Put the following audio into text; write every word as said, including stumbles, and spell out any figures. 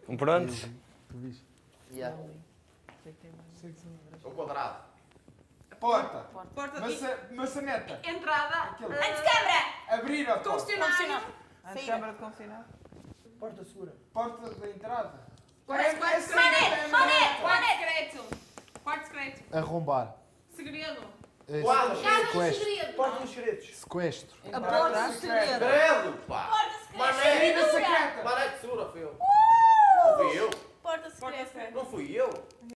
Um prontos? Tu viste? Yeah. O quadrado. Porta. Porta. Maça, maçaneta. Entrada. Aquilo. Antecâmara. Abrir a porta. Confessionário. Antecâmara de confessionário. Porta segura. Porta da entrada. Quarto É- é secreto. secreto, Quarto é Quarto secreto. Quarto secreto. Arrombar. Segredo. Eh, Quadro. Sequestro. Porta dos segredos. Sequestro. A porta segredo. Credo, pá. Porta secreta. Mané. Vida secreta. Mané de sura, filho. Não fui eu. Porta Porta secreta. secreta. Não fui eu.